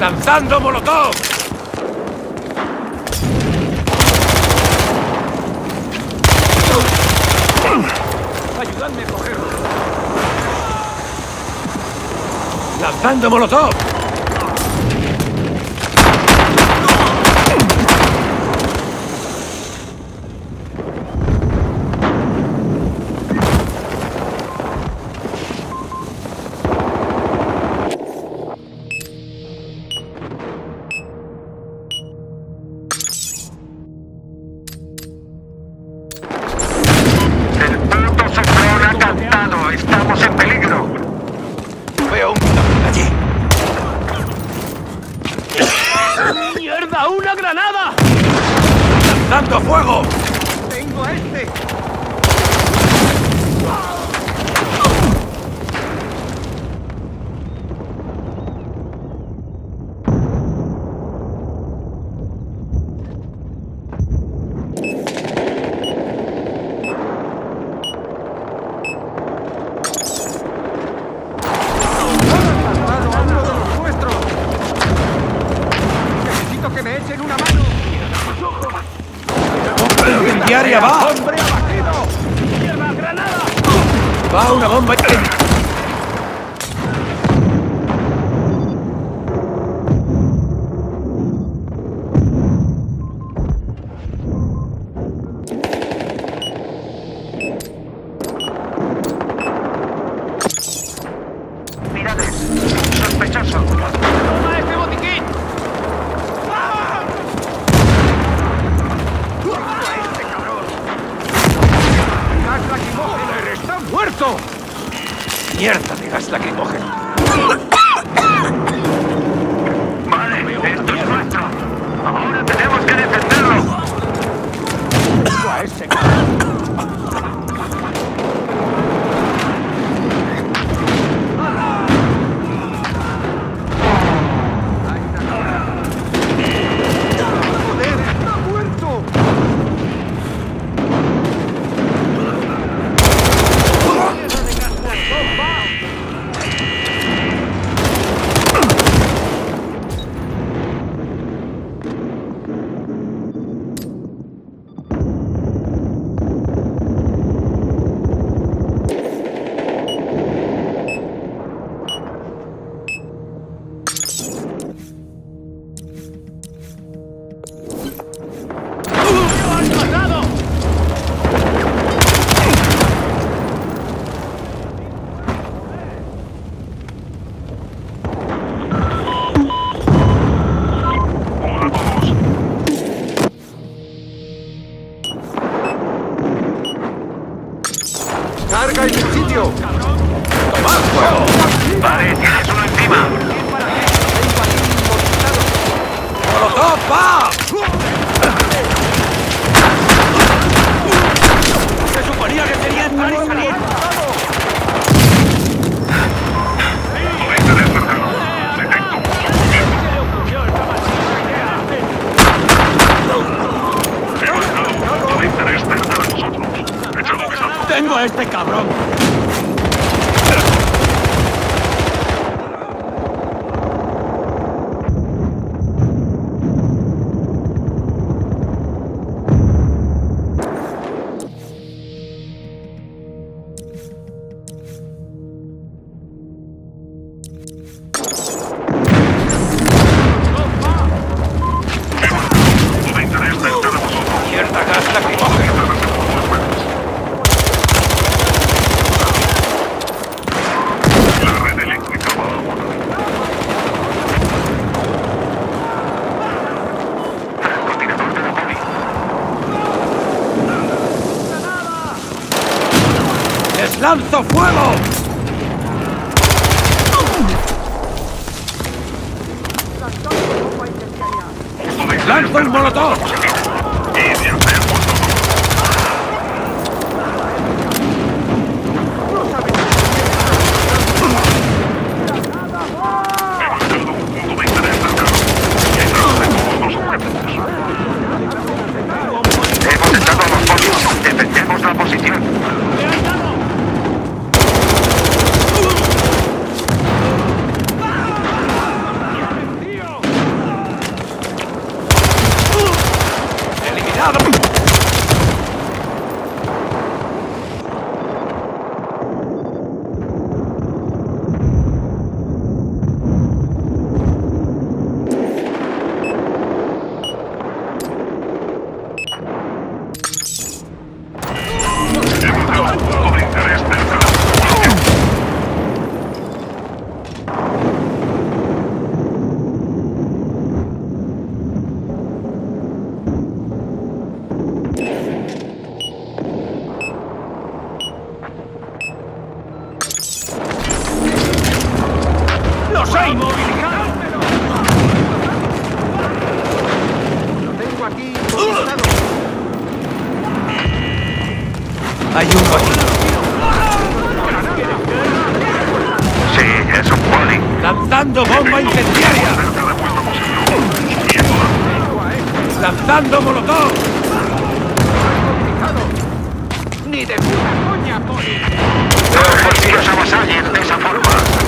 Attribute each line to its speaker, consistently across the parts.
Speaker 1: ¡Lanzando molotov! ¡Ayudadme a cogerlo! ¡Lanzando molotov!
Speaker 2: ¡Mierda! ¡Una granada!
Speaker 1: ¡Lanzando fuego!
Speaker 2: ¡Tengo a este!
Speaker 1: ¡Diaria va!
Speaker 2: ¡Hombre abatido! ¡Mierda, granada!
Speaker 1: ¡Va una bomba!
Speaker 3: Mirades, sospechoso.
Speaker 2: ¡Toma este botiquín! ¡Está muerto!
Speaker 1: ¡Mierda de gas lacrimógeno!
Speaker 3: Vale, esto es nuestro. Ahora tenemos que defenderlo.
Speaker 2: ¡A ese cabrón! ¡Joder, está muerto! ¡Carga en su sitio!
Speaker 1: ¡Tomad fuego!
Speaker 3: Vale, tienes uno encima.
Speaker 1: ¡Molotov va! ¡Se suponía que sería entrar y salir! ¡Tengo a este cabrón! ¡Mierda, gas lacrimógeno! ¡Les lanzo fuego! ¡Lanzo un molotov!
Speaker 3: Hemos estado a los pozos. Defendemos la posición.
Speaker 2: ¡Tío!
Speaker 1: Hay uno aquí.
Speaker 3: Sí, es un poli.
Speaker 1: ¡Lanzando bomba incendiaria! ¡Lanzando molotov!
Speaker 2: ¡Ni de puta coña, poli!
Speaker 3: No dejes que os avasallen de esa forma.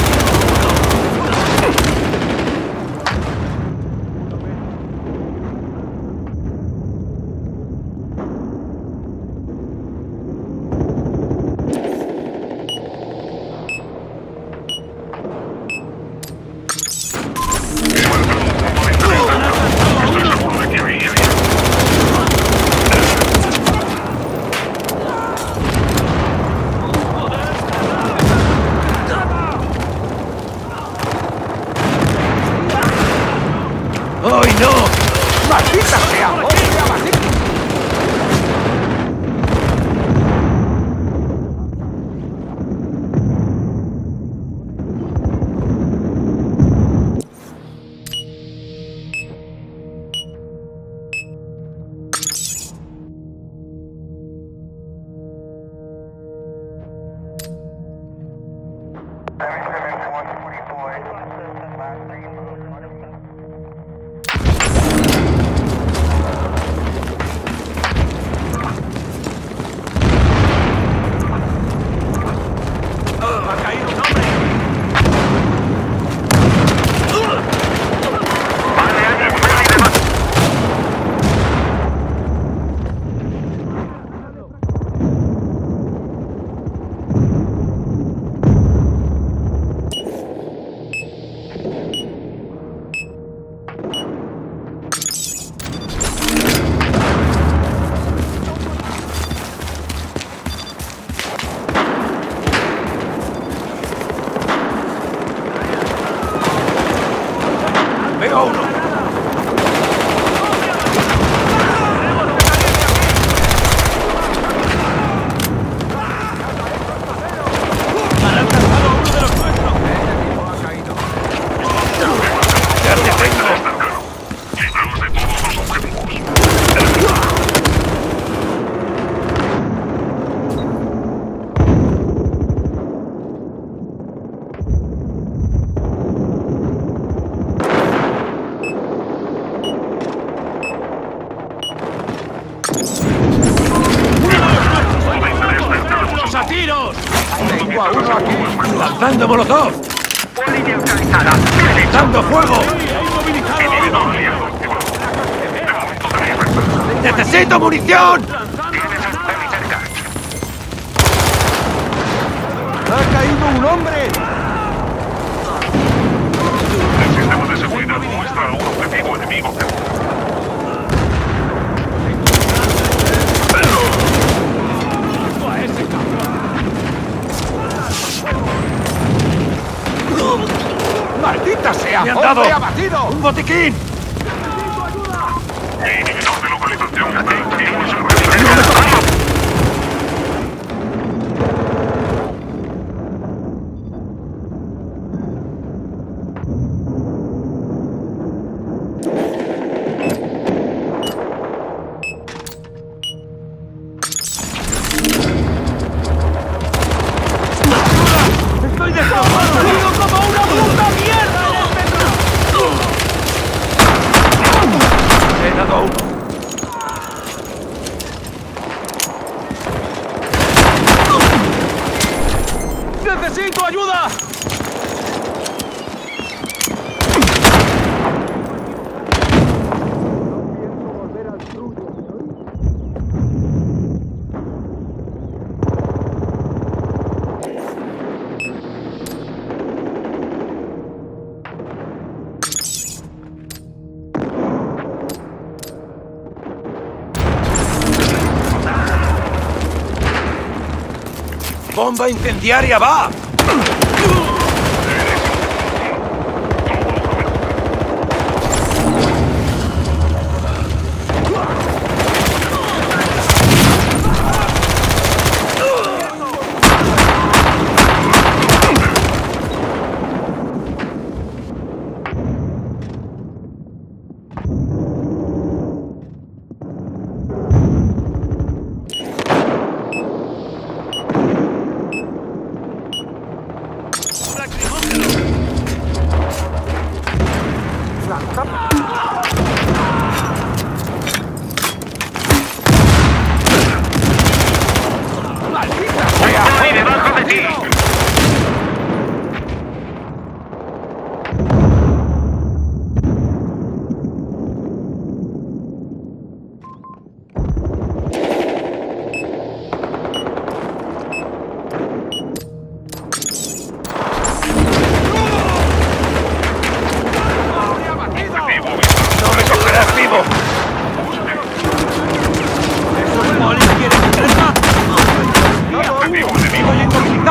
Speaker 1: ¡Ay, no!
Speaker 2: ¡Maldita sea! ¡Hombre abatido!
Speaker 1: ¡Ha caído un hombre!
Speaker 3: Vale, hay un poli de más.
Speaker 1: ¡Veo uno! ¡Han alcanzado a uno de los nuestros!
Speaker 2: Ha caído.
Speaker 1: ¡Ya te tengo!
Speaker 3: Libramos de todos los objetivos.
Speaker 1: ¡Los a tiros!
Speaker 2: Tengo a uno aquí.
Speaker 1: ¡Lanzando molotov!
Speaker 3: Poli neutralizada.
Speaker 1: ¡Dando fuego!
Speaker 3: Individuo aliado. De momento tenéis ventaja.
Speaker 1: ¡Necesito munición!
Speaker 3: Tienes al poli cerca.
Speaker 2: ¡Ha caído un hombre!
Speaker 3: El sistema de seguridad muestra un objetivo enemigo.
Speaker 1: ¡A ese cabrón!
Speaker 2: ¡Maldita sea!
Speaker 1: ¡Me han dado!
Speaker 2: ¡Hombre abatido!
Speaker 1: ¡Un botiquín!
Speaker 3: Inhibidor de localización activo en supervivencia.
Speaker 1: ¡Estoy destrozado! ¡Vivo como una puta mierda! He dado uno. ¡Necesito ayuda! ¡Bomba incendiaria va!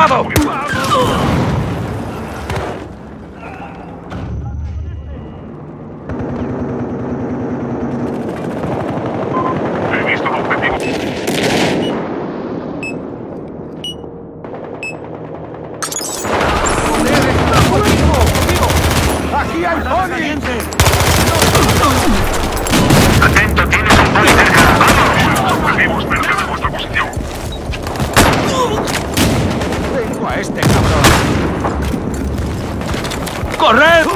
Speaker 1: lado!
Speaker 3: He visto el objetivo.
Speaker 2: ¡Aquí hay ponies!
Speaker 3: Atento, tienes un poli cerca. ¡Vamos! Objetivo cerca de vuestra posición.
Speaker 2: Tengo a este cabrón.
Speaker 1: ¡Corred!